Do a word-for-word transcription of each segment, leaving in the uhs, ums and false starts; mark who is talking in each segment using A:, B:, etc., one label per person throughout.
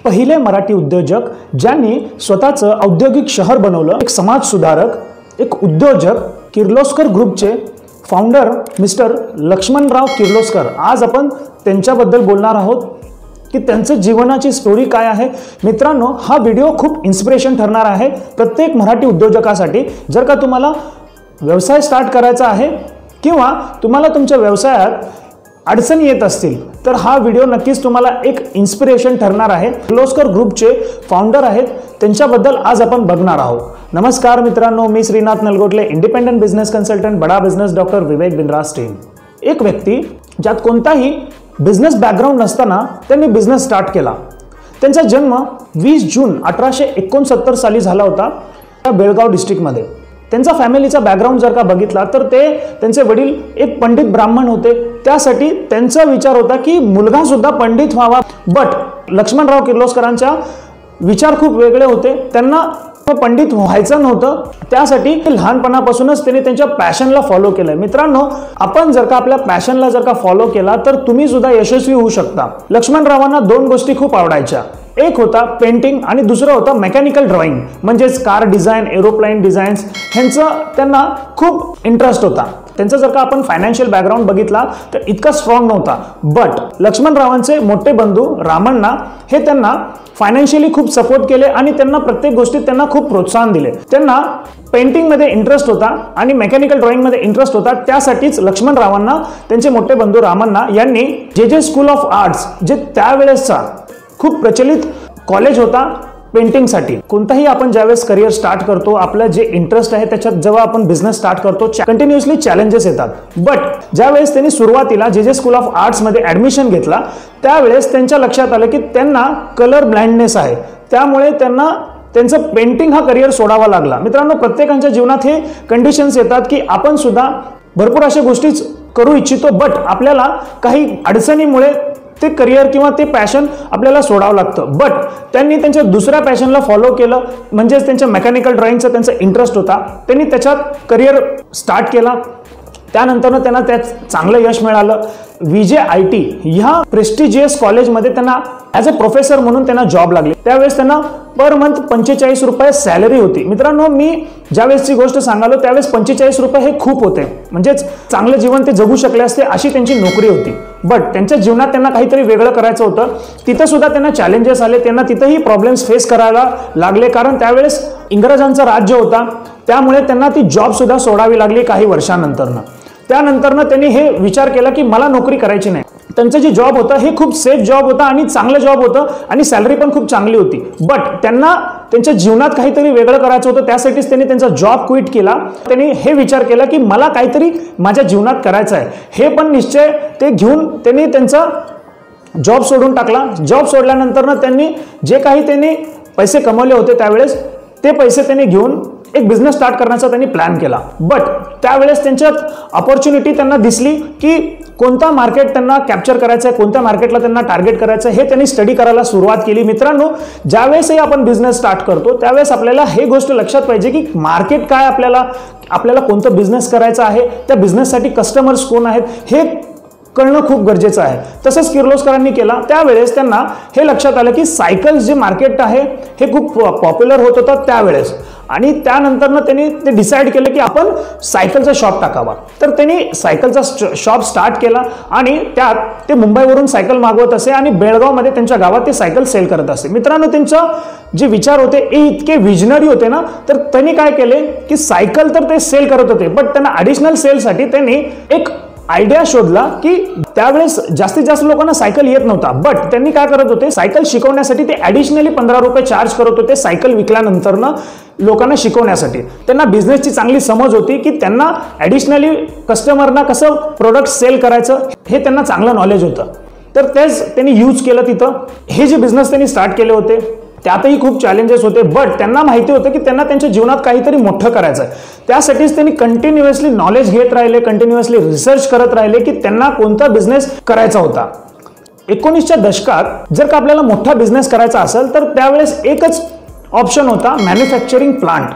A: पहिले मराठी उद्योजक ज्यांनी स्वतःचं औद्योगिक शहर बनवलं, एक समाज सुधारक, एक उद्योजक, किर्लोस्कर ग्रुपचे फाउंडर मिस्टर लक्ष्मणराव किर्लोस्कर। आज आपण त्यांच्याबद्दल बोलणार आहोत की त्यांच्या जीवनाची स्टोरी काय आहे। मित्रांनो, हा व्हिडिओ खूप इन्स्पिरेशन ठरणार आहे प्रत्येक मराठी उद्योजकासाठी। जर का तुम्हाला व्यवसाय स्टार्ट करायचा आहे किंवा तुम्हाला तुमच्या व्यवसायात अडचणी येत असतील तर हा व्हिडिओ नक्कीच तुम्हाला एक इन्स्पिरेशन ठरणार आहे। किर्लोस्कर ग्रुपचे फाउंडर आहेत, त्यांच्याबद्दल आज आपण बघणार आहोत। नमस्कार मित्रांनो, मी Shrinath Nalgotle, independent business consultant, Bada business doctor Vivek Bindra's team. एक व्यक्ती ज्यात कोणताही बिझनेस बॅकग्राऊंड नसताना त्यांनी बिझनेस स्टार्ट केला। त्यांचा जन्म वीस जून अठराशे एकोणसत्तर साली झाला होता बेळगाव डिस्ट्रिक्टमध्ये। त्यांचा फॅमिलीचा बॅकग्राऊंड जर का बघितला तर ते त्यांचे वडील एक पंडित ब्राह्मण होते, त्यासाठी त्यांचा विचार होता की मुलगा सुद्धा पंडित व्हावा। बट लक्ष्मणराव किर्लोस्करांचा विचार खूप वेगळे होते, त्यांना पंडित व्हायचं नव्हतं, त्यासाठी लहानपणापासूनच त्यांनी त्यांच्या पॅशनला फॉलो केलं। मित्रांनो, आपण जर का आपल्या पॅशनला जर का फॉलो केला तर तुम्ही सुद्धा यशस्वी होऊ शकता। लक्ष्मणरावांना दोन गोष्टी खूप आवडायच्या, एक होता पेंटिंग आणि दुसरा होता मेकॅनिकल ड्रॉइंग, म्हणजेच कार डिझाईन, एरोप्लेन डिझाईन्स, ह्यांचा त्यांना खूप इंटरेस्ट होता। त्यांचा जर का आपण फायनान्शियल बॅकग्राऊंड बघितला तर इतका स्ट्रॉंग नव्हता, बट लक्ष्मणरावांचे मोठे बंधू रामण्णा हे त्यांना फायनान्शियली खूप सपोर्ट केले आणि त्यांना प्रत्येक गोष्टीत त्यांना खूप प्रोत्साहन दिले। त्यांना पेंटिंग मध्ये इंटरेस्ट होता आणि मेकॅनिकल ड्रॉइंग मध्ये इंटरेस्ट होता, त्यासाठीच लक्ष्मणरावांना त्यांचे मोठे बंधू रामण्णा यांनी जे जे स्कूल ऑफ आर्ट्स, जे त्यावेळेसचा खूप प्रचलित कॉलेज होता पेंटिंगसाठी। कोणताही आपण ज्यावेळेस करिअर स्टार्ट करतो, आपलं जे इंटरेस्ट आहे त्याच्यात जेव्हा आपण बिझनेस स्टार्ट करतो, कंटिन्युअसली चॅलेंजेस येतात। बट ज्यावेळेस त्यांनी सुरुवातीला जे जे स्कूल ऑफ आर्ट्स मध्ये ऍडमिशन घेतला त्यावेळेस त्यांच्या लक्षात आलं की त्यांना कलर ब्लाइंडनेस आहे, त्यामुळे त्यांना त्यांचं पेंटिंग हा करिअर सोडावा लागला। मित्रांनो, प्रत्येकाच्या जीवनात हे कंडिशन्स येतात की आपण सुद्धा भरपूर अशा गोष्टी करू इच्छितो, बट आपल्याला काही अडचणीमुळे ते करिअर किंवा ते पॅशन आपल्याला सोडावं लागतं। बट त्यांनी त्यांच्या दुसऱ्या पॅशनला फॉलो केलं, म्हणजेच त्यांच्या मेकॅनिकल ड्रॉइंगचा त्यांचा इंटरेस्ट होता, त्यांनी त्याच्यात करिअर स्टार्ट केला। त्यानंतर त्यांना त्यात चांगलं यश मिळालं। विजय आय टी ह्या प्रेस्टिजियस कॉलेजमध्ये त्यांना ॲज अ प्रोफेसर म्हणून त्यांना जॉब लागले। त्यावेळेस त्यांना पर मंथ पंचेचाळीस रुपये सॅलरी होती। मित्रांनो, मी ज्यावेळेसची गोष्ट सांगालो त्यावेळेस पंचेचाळीस रुपये हे खूप होते, म्हणजेच चांगलं जीवन ते जगू शकले असते अशी त्यांची नोकरी होती। बट त्यांच्या जीवनात त्यांना काहीतरी वेगळं करायचं होतं, तिथं सुद्धा त्यांना चॅलेंजेस आले, त्यांना तिथंही प्रॉब्लेम्स फेस करायला लागले, कारण त्यावेळेस इंग्रजांचं राज्य होता, त्यामुळे त्यांना ती जॉब सुद्धा सोडावी लागली काही वर्षानंतरनं। त्यानंतरनं त्यांनी हे विचार केला की मला नोकरी करायची नाही। त्यांचं जे जॉब होतं हे खूप सेफ जॉब होतं आणि चांगलं जॉब होतं आणि सॅलरी पण खूप चांगली होती, बट त्यांना त्यांच्या जीवनात काहीतरी वेगळं करायचं होतं, त्यासाठीच त्यांनी त्यांचा जॉब क्विट केला। त्यांनी हे विचार केला की मला काहीतरी माझ्या जीवनात करायचं आहे, हे पण निश्चय ते घेऊन त्यांनी त्यांचा जॉब सोडून टाकला। जॉब सोडल्यानंतर त्यांनी जे काही त्यांनी पैसे कमवले होते त्यावेळेस ते पैसे त्यांनी घेऊन एक बिझनेस स्टार्ट करण्याचा त्यांनी प्लॅन केला। बट त्यावेळेस त्यांच्यात अपॉर्च्युनिटी त्यांना दिसली की कोणता मार्केट त्यांना कॅप्चर करायचं आहे, कोणत्या मार्केटला त्यांना टार्गेट करायचं आहे, हे त्यांनी स्टडी करायला सुरुवात केली। मित्रांनो, ज्यावेळेसही आपण बिझनेस स्टार्ट करतो त्यावेळेस आपल्याला हे गोष्ट लक्षात पाहिजे की मार्केट काय, आपल्याला आपल्याला कोणतं बिझनेस करायचा आहे, त्या बिझनेससाठी कस्टमर्स कोण आहेत हे कळणं खूप गरजेचं आहे। तसंच किर्लोस्करांनी केला। त्यावेळेस त्यांना हे लक्षात आलं की सायकल जे मार्केट आहे हे खूप पॉप्युलर होत होतं त्यावेळेस, आणि त्यानंतर त्यांनी ते डिसाईड केलं की आपण सायकलचा शॉप टाकावा। तर त्यांनी सायकलचा शॉप स्टार्ट केला आणि त्यात ते मुंबईवरून सायकल मागवत असे आणि बेळगावमध्ये त्यांच्या गावात ते सायकल सेल करत असे। मित्रांनो, त्यांचा जे विचार होते ते इतके विजनरी होते ना, तर त्यांनी काय केले की सायकल तर ते सेल करत होते, बट त्यांना ॲडिशनल सेलसाठी त्यांनी एक आयडिया शोधला की त्यावेळेस जास्तीत जास्त लोकांना सायकल येत नव्हता, बट त्यांनी काय करत होते, सायकल शिकवण्यासाठी ते ॲडिशनली पंधरा रुपये चार्ज करत होते सायकल विकल्यानंतरनं लोकांना शिकवण्यासाठी। त्यांना बिझनेसची चांगली समज होती की त्यांना ॲडिशनली कस्टमरना कसं प्रोडक्ट सेल करायचं हे त्यांना चांगलं नॉलेज होतं, तर तेच त्यांनी यूज केलं तिथं। हे जे बिझनेस त्यांनी स्टार्ट केले होते त्यातही खूप चॅलेंजेस होते, बट त्यांना माहिती होतं की त्यांना त्यांच्या जीवनात काहीतरी मोठं करायचं आहे, त्यासाठीच त्यांनी कंटिन्युअसली नॉलेज घेत राहिले, कंटिन्युअसली रिसर्च करत राहिले की त्यांना कोणता बिझनेस करायचा होता। एकोणीसच्या दशकात जर का आपल्याला मोठा बिझनेस करायचा असेल तर त्यावेळेस एकच ऑप्शन होता, मॅन्युफॅक्चरिंग प्लांट।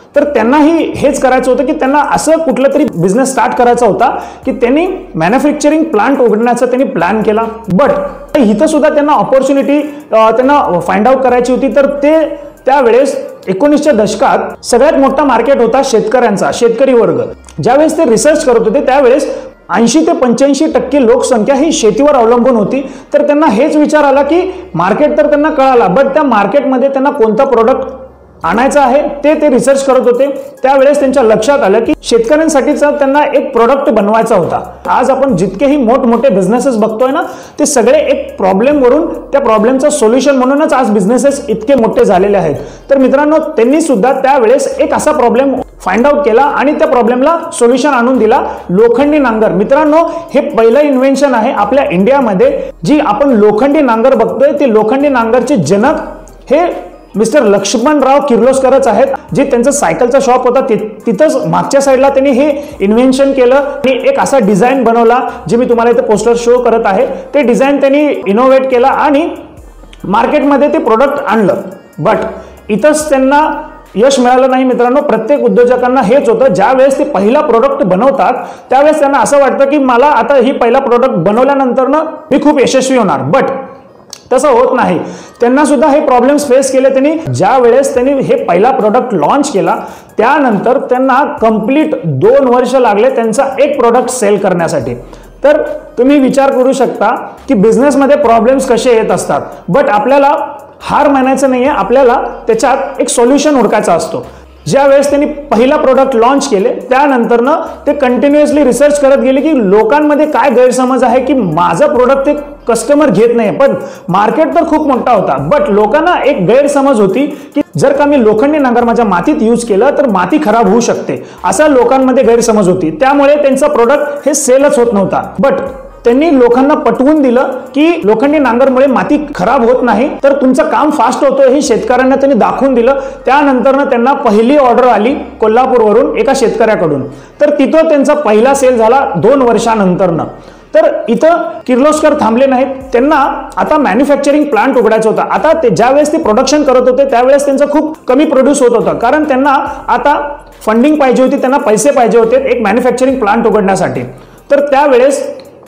A: तर त्यांनाही हेच करायचं होतं की त्यांना असं कुठलं तरी बिझनेस स्टार्ट करायचा होता की त्यांनी मॅन्युफॅक्चरिंग प्लांट उघडण्याचा त्यांनी प्लॅन केला. बट इथं सुद्धा त्यांना ऑपॉर्च्युनिटी त्यांना फाइंड आउट करायची होती. तर ते त्यावेळेस एकोणीसच्या दशकात सगळ्यात मोठा मार्केट होता शेतकऱ्यांचा, शेतकरी वर्ग. ज्यावेळेस ते रिसर्च करत होते त्यावेळेस ऐंशी ते पंच्याऐंशी टक्के लोकसंख्या ही शेतीवर अवलंबून होती. तर त्यांना हेच विचार आला की मार्केट तर त्यांना कळाला, बट त्या मार्केटमध्ये त्यांना कोणता प्रोडक्ट आणायचं आहे ते ते रिसर्च करत होते. त्यावेळेस त्यांच्या लक्षात आलं की शेतकऱ्यांसाठीचा त्यांना एक प्रोडक्ट बनवायचा होता. आज आपण जितकेही मोठमोठे बिझनेसेस बघतोय ना, ते सगळे एक प्रॉब्लेम वरून त्या प्रॉब्लेमचं सोल्युशन म्हणूनच आज बिझनेसेस इतके मोठे झालेले आहेत. तर मित्रांनो, त्यांनी सुद्धा त्यावेळेस एक असा प्रॉब्लेम फाइंड आउट केला आणि त्या प्रॉब्लेमला सोल्युशन आणून दिला, लोखंडी नांगर. मित्रांनो, हे पहिलं इन्व्हेन्शन आहे आपल्या इंडियामध्ये. जी आपण लोखंडी नांगर बघतोय ते लोखंडी नांगरचे जनक हे मिस्टर लक्ष्मणराव किर्लोस्करच आहेत. जे त्यांचं सायकलचा शॉप होता तिथंच मागच्या साईडला त्यांनी हे इन्व्हेन्शन केलं आणि एक असा डिझाईन बनवला जे मी तुम्हाला इथे पोस्टर शो करत आहे. ते डिझाईन त्यांनी इनोव्हेट केला आणि मार्केटमध्ये ते प्रोडक्ट आणलं. बट इथंच त्यांना यश मिळालं नाही. मित्रांनो, प्रत्येक उद्योजकांना हेच होतं, ज्या वेळेस ते पहिला प्रोडक्ट बनवतात त्यावेळेस त्यांना असं वाटतं की मला आता ही पहिला प्रोडक्ट बनवल्यानंतर ना मी खूप यशस्वी होणार. बट तसं होत नाही. त्यांना सुद्धा हे प्रॉब्लेम्स फेस केले त्यांनी. ज्या वेळेस त्यांनी हे पहिला प्रोडक्ट लॉन्च केला त्यानंतर त्यांना कंप्लीट दोन वर्ष लागले त्यांचा एक प्रोडक्ट सेल करण्यासाठी. तर तुम्ही विचार करू शकता की बिझनेसमध्ये प्रॉब्लेम्स कसे येत असतात. बट आपल्याला हार मानायचं नाहीये, आपल्याला त्याच्यात एक सोल्युशन हुडकायचा असतो. ज्या वेळेस त्यांनी पहिला प्रोडक्ट लॉन्च केले त्यानंतर ना ते कंटिन्युअसली रिसर्च करत गेले की लोकांमध्ये काय गैरसमज आहे की माझं प्रोडक्ट ते कस्टमर घेत नाही. पण मार्केट तर खूप मोठा होता, बट लोकांना एक गैरसमज होती की जर का मी लोखंडी नांगर माझ्या मातीत यूज केलं तर माती खराब होऊ शकते, असा लोकांमध्ये गैरसमज होती. त्यामुळे त्यांचा प्रोडक्ट हे सेलच होत नव्हता. बट त्यांनी लोकांना पटवून दिलं की लोखंडी नांगरमुळे माती खराब होत नाही, तर तुमचं काम फास्ट होतं हे शेतकऱ्यांना त्यांनी दाखवून दिलं. त्यानंतर त्यांना पहिली ऑर्डर आली कोल्हापूरवरून एका शेतकऱ्याकडून. तर तिथं त्यांचा पहिला सेल झाला दोन वर्षानंतर. तर इथं किर्लोस्कर थांबले नाहीत. त्यांना आता मॅन्युफॅक्चरिंग प्लांट उघडायचा होता. आता ते ज्यावेळेस ते प्रोडक्शन करत होते त्यावेळेस त्यांचं खूप कमी प्रोड्यूस होत होतं, कारण त्यांना आता फंडिंग पाहिजे होती, त्यांना पैसे पाहिजे होते एक मॅन्युफॅक्चरिंग प्लांट उघडण्यासाठी. तर त्यावेळेस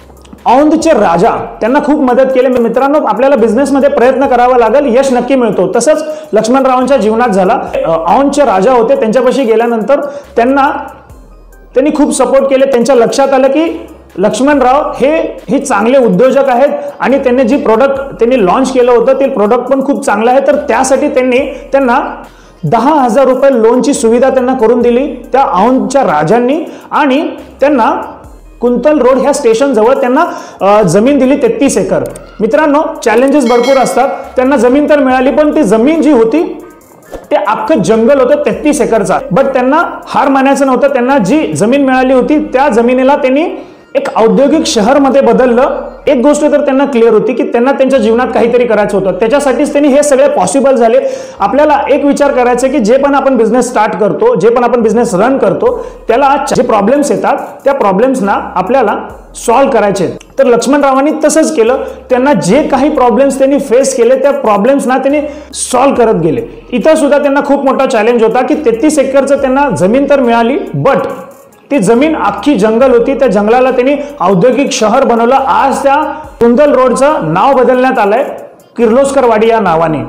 A: औंधचे राजा त्यांना खूप मदत केली. मित्रांनो, आपल्याला बिझनेसमध्ये प्रयत्न करावा लागेल, यश नक्की मिळतो. तसंच लक्ष्मणरावांच्या जीवनात झाला. औंधचे राजा होते, त्यांच्यापाशी गेल्यानंतर त्यांना त्यांनी खूप सपोर्ट केले. त्यांच्या लक्षात आलं की लक्ष्मणराव हे हे चांगले उद्योजक आहेत आणि त्यांनी जी प्रोडक्ट त्यांनी लॉन्च केलं होतं ते प्रोडक्ट पण खूप चांगलं आहे. तर त्यासाठी त्यांनी त्यांना दहा हजार रुपये लोनची सुविधा त्यांना करून दिली त्या औंधच्या राजांनी. आणि त्यांना कुंतल रोड ह्या स्टेशन जवळ त्यांना जमीन दिली तेहतीस एकर. मित्रांनो, चॅलेंजेस भरपूर असतात. त्यांना जमीन तर मिळाली, पण ती जमीन जी होती ते अख्खं जंगल होतं तेहतीस एकरचा. बट त्यांना हार मानायचं नव्हतं. त्यांना जी जमीन मिळाली होती त्या जमिनीला त्यांनी एक औद्योगिक शहर मध्ये बदललं. एक गोष्ट तर त्यांना क्लिअर होती की त्यांना त्यांच्या जीवनात काहीतरी करायचं होतं. त्याच्यासाठीच त्यांनी हे सगळे पॉसिबल झाले. आपल्याला एक विचार करायचा की जे पण आपण बिझनेस स्टार्ट करतो, जे पण आपण बिझनेस रन करतो, त्याला जे प्रॉब्लेम्स येतात त्या प्रॉब्लेम्सना आपल्याला सॉल्व्ह करायचे. तर लक्ष्मणरावांनी तसंच केलं. त्यांना जे काही प्रॉब्लेम्स त्यांनी फेस केले त्या प्रॉब्लेम्सना त्यांनी सॉल्व्ह करत गेले. इथं सुद्धा त्यांना खूप मोठा चॅलेंज होता की तेहतीस एकरचं त्यांना जमीन तर मिळाली, बट ती जमीन अख्खी जंगल होती. त्या जंगलाला त्यांनी औद्योगिक शहर बनवलं. आज त्या कुंतल रोडचं नाव बदलण्यात आलंय किर्लोस्करवाडी या नावाने.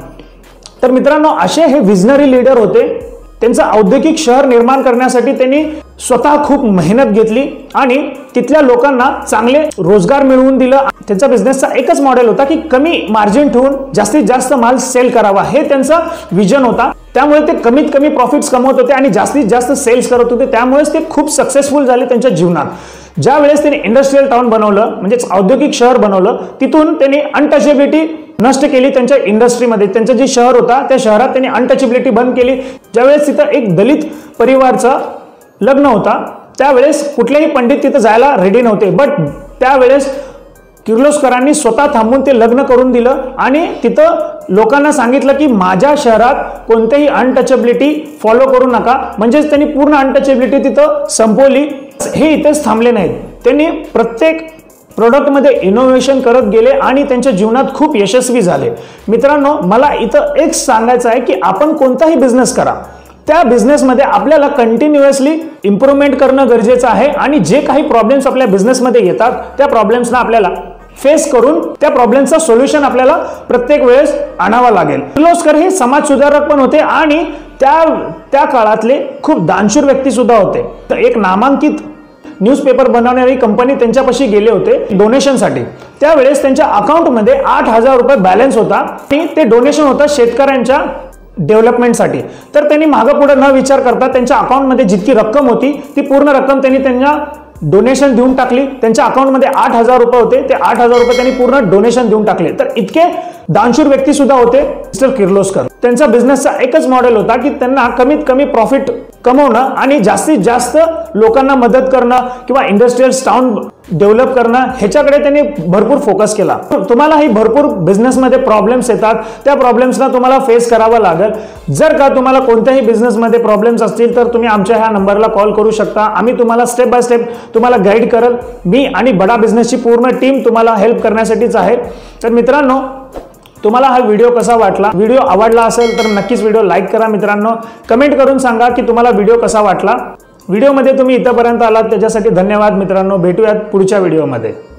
A: तर मित्रांनो, असे हे विजनरी लीडर होते. त्यांचं औद्योगिक शहर निर्माण करण्यासाठी त्यांनी स्वतः खूप मेहनत घेतली आणि तिथल्या लोकांना चांगले रोजगार मिळवून दिलं. त्यांचा बिझनेसचा एकच मॉडेल होता की कमी मार्जिन ठेवून जास्तीत जास्त माल सेल करावा, हे त्यांचा विजन होता. त्यामुळे ते कमीत कमी प्रॉफिट्स कमवत होते आणि जास्तीत जास्त सेल्स करत होते. त्यामुळेच ते खूप सक्सेसफुल झाले त्यांच्या जीवनात. ज्या वेळेस त्यांनी इंडस्ट्रियल टाउन बनवलं, म्हणजे औद्योगिक शहर बनवलं, तिथून त्यांनी अनटचेबिलिटी नष्ट केली त्यांच्या इंडस्ट्रीमध्ये. त्यांचं जे शहर होता त्या शहरात त्यांनी अनटचेबिलिटी बंद केली. ज्यावेळेस तिथं एक दलित परिवारचं लग्न होता त्यावेळेस कुठलेही पंडित तिथं जायला रेडी नव्हते. बट त्यावेळेस किर्लोस्करांनी स्वतः थांबून ते लग्न करून दिलं आणि तिथं लोकांना सांगितलं की माझ्या शहरात कोणतेही अनटचेबिलिटी फॉलो करू नका. म्हणजेच त्यांनी पूर्ण अनटचेबिलिटी तिथं संपवली. हे इथेच थांबले नाहीत. त्यांनी प्रत्येक प्रोडक्टमध्ये इनोव्हेशन करत गेले आणि त्यांच्या जीवनात खूप यशस्वी झाले. मित्रांनो, मला इथं एक सांगायचं आहे की आपण कोणताही बिझनेस करा, त्या बिझनेसमध्ये आपल्याला कंटिन्युअसली इम्प्रूव्हमेंट करणं गरजेचं आहे आणि जे काही प्रॉब्लेम्स आपल्या बिझनेसमध्ये येतात त्या प्रॉब्लेम्सना आपल्याला फेस करून त्या प्रॉब्लेमचा सोल्युशन आपल्याला प्रत्येक वेळेस आणावा लागेल. किर्लोस्कर हे समाज सुधारक पण होते आणि त्या त्या काळातले खूप दानशूर व्यक्ती सुद्धा होते. तर एक नामांकित न्यूजपेपर बनवणारी कंपनी त्यांच्यापाशी गेले होते डोनेशनसाठी. त्यावेळेस त्यांच्या अकाउंटमध्ये आठ हजार रुपये बॅलन्स होता आणि ते डोनेशन होतं शेतकऱ्यांच्या डेव्हलपमेंटसाठी. तर त्यांनी मागं पुढे न विचार करता त्यांच्या अकाउंटमध्ये जितकी रक्कम होती ती पूर्ण रक्कम त्यांनी त्यांना डोनेशन देऊन टाकली. त्यांच्या अकाउंटमध्ये आठ हजार रुपये होते, ते आठ हजार रुपये त्यांनी पूर्ण डोनेशन देऊन टाकले. तर इतके दानशूर व्यक्ती सुद्धा होते मिस्टर किर्लोस्कर. त्यांचा बिझनेसचा एकच मॉडेल होता की त्यांना कमीत कमी प्रॉफिट कमवणं आणि जास्तीत जास्त लोकांना मदत करणं किंवा इंडस्ट्रियल टाउन डेव्हलप करणं ह्याच्याकडे त्यांनी भरपूर फोकस केला. तुम्हालाही भरपूर बिझनेसमध्ये प्रॉब्लेम्स येतात, त्या प्रॉब्लेम्सना तुम्हाला फेस करावं लागेल. जर का तुम्हाला कोणत्याही बिझनेसमध्ये प्रॉब्लेम्स असतील तर तुम्ही आमच्या ह्या नंबरला कॉल करू शकता. आम्ही तुम्हाला स्टेप बाय स्टेप तुम्हाला गाईड करेल. मी आणि बडा बिझनेसची पूर्ण टीम तुम्हाला हेल्प करण्यासाठीच आहे. तर मित्रांनो, तुम्हाला हा व्हिडिओ कसा वाटला? व्हिडिओ आवडला असेल तर नक्कीच व्हिडिओ लाईक करा. मित्रांनो, कमेंट करून सांगा की तुम्हाला व्हिडिओ कसा वाटला. व्हिडिओमध्ये तुम्ही इथपर्यंत आलात त्याच्यासाठी धन्यवाद. मित्रांनो, भेटूयात पुढच्या व्हिडिओमध्ये.